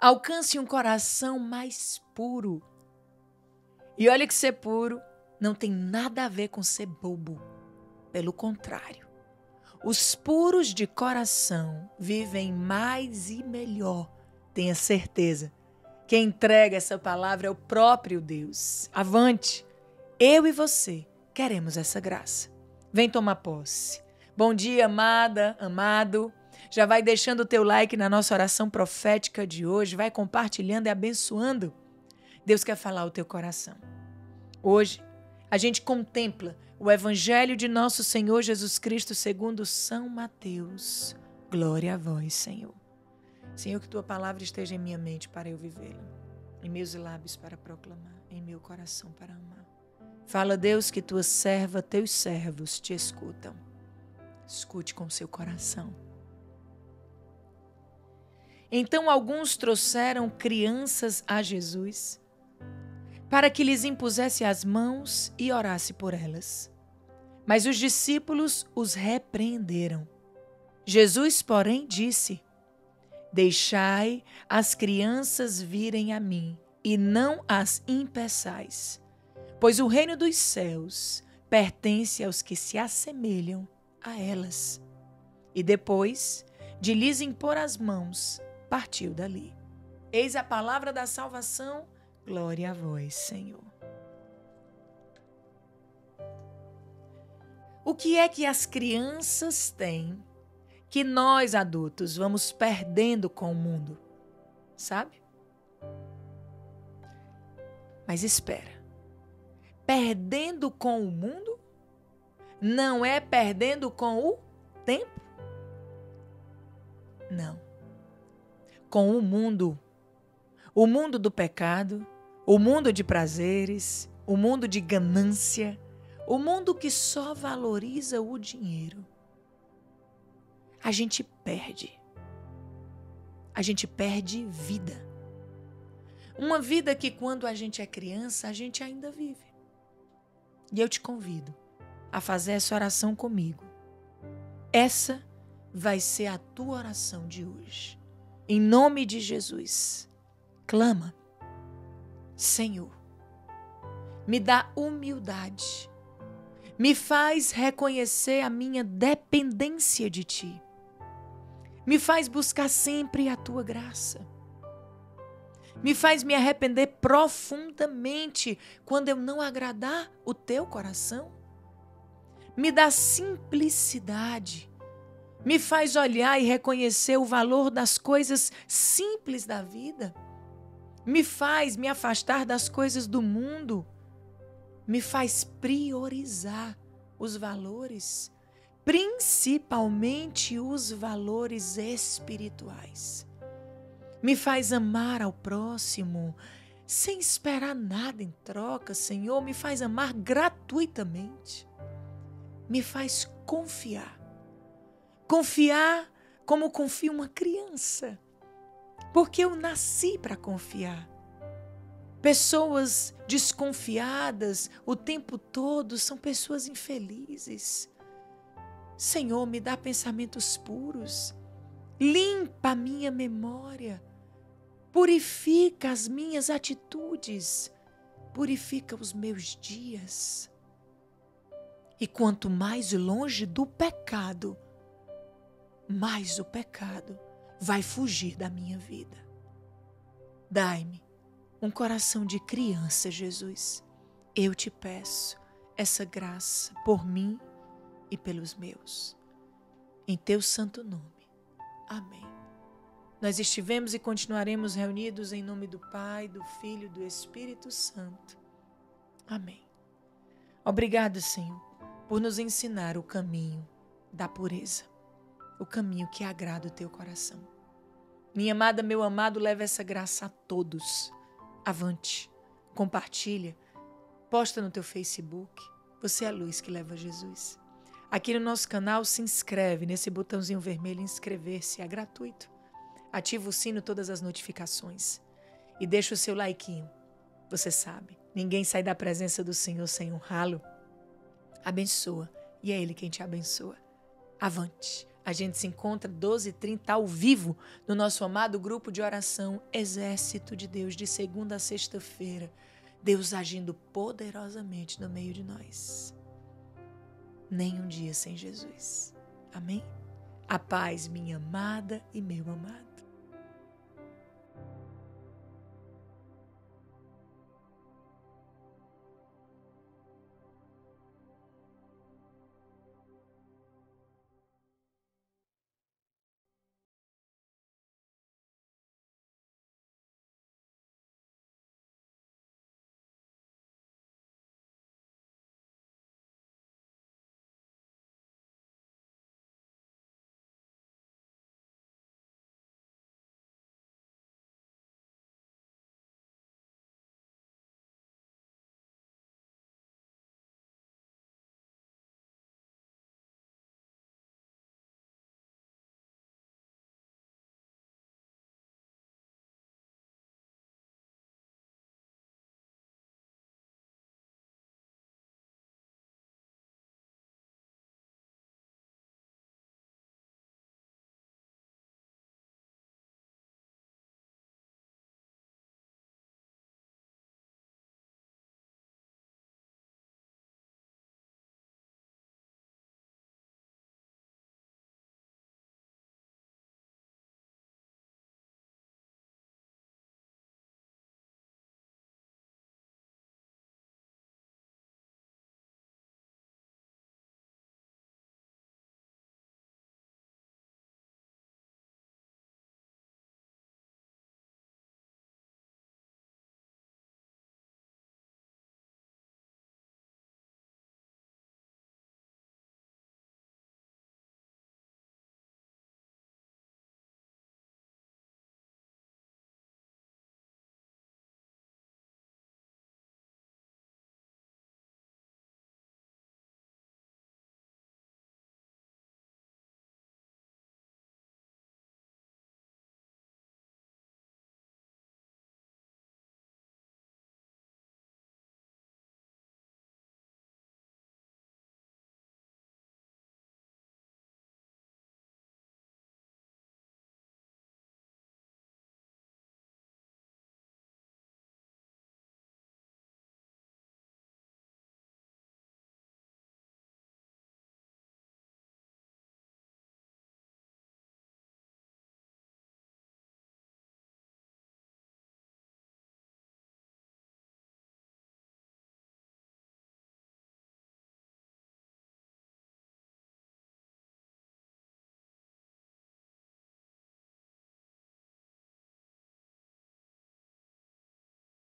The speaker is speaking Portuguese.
Alcance um coração mais puro. E olha que ser puro não tem nada a ver com ser bobo. Pelo contrário, os puros de coração vivem mais e melhor. Tenha certeza. Quem entrega essa palavra é o próprio Deus. Avante! Eu e você queremos essa graça. Vem tomar posse. Bom dia, amada, amado. Já vai deixando o teu like na nossa oração profética de hoje. Vai compartilhando e abençoando. Deus quer falar ao teu coração. Hoje, a gente contempla o Evangelho de nosso Senhor Jesus Cristo segundo São Mateus. Glória a vós, Senhor. Senhor, que tua palavra esteja em minha mente para eu vivê-la, em meus lábios para proclamar, em meu coração para amar. Fala, Deus, que tua serva, teus servos te escutam. Escute com seu coração. Então alguns trouxeram crianças a Jesus para que lhes impusesse as mãos e orasse por elas. Mas os discípulos os repreenderam. Jesus, porém, disse: Deixai as crianças virem a mim, e não as impeçais, pois o reino dos céus pertence aos que se assemelham a elas. E depois de lhes impor as mãos, partiu dali. Eis a palavra da salvação, glória a vós, Senhor. O que é que as crianças têm que nós adultos vamos perdendo com o mundo? Sabe? Mas espera. Perdendo com o mundo não é perdendo com o tempo? Não. Com o mundo do pecado, o mundo de prazeres, o mundo de ganância, o mundo que só valoriza o dinheiro. A gente perde. A gente perde vida. Uma vida que quando a gente é criança, a gente ainda vive. E eu te convido a fazer essa oração comigo. Essa vai ser a tua oração de hoje. Em nome de Jesus, clama: Senhor, me dá humildade, me faz reconhecer a minha dependência de Ti, me faz buscar sempre a Tua graça, me faz me arrepender profundamente quando eu não agradar o Teu coração, me dá simplicidade, me faz olhar e reconhecer o valor das coisas simples da vida. Me faz me afastar das coisas do mundo. Me faz priorizar os valores, principalmente os valores espirituais. Me faz amar ao próximo sem esperar nada em troca, Senhor. Me faz amar gratuitamente. Me faz confiar. Confiar como confia uma criança. Porque eu nasci para confiar. Pessoas desconfiadas o tempo todo são pessoas infelizes. Senhor, me dá pensamentos puros. Limpa a minha memória. Purifica as minhas atitudes. Purifica os meus dias. E quanto mais longe do pecado, mais o pecado vai fugir da minha vida. Dai-me um coração de criança, Jesus. Eu te peço essa graça por mim e pelos meus. Em teu santo nome. Amém. Nós estivemos e continuaremos reunidos em nome do Pai, do Filho e do Espírito Santo. Amém. Obrigado, Senhor, por nos ensinar o caminho da pureza. O caminho que agrada o teu coração. Minha amada, meu amado, leva essa graça a todos. Avante, compartilha, posta no teu Facebook. Você é a luz que leva a Jesus. Aqui no nosso canal, se inscreve nesse botãozinho vermelho, inscrever-se, é gratuito. Ativa o sino, todas as notificações. E deixa o seu likeinho. Você sabe, ninguém sai da presença do Senhor sem honrá-lo. Abençoa, e é Ele quem te abençoa. Avante. A gente se encontra 12h30 ao vivo no nosso amado grupo de oração Exército de Deus, de segunda a sexta-feira. Deus agindo poderosamente no meio de nós. Nem um dia sem Jesus. Amém? A paz, minha amada e meu amado.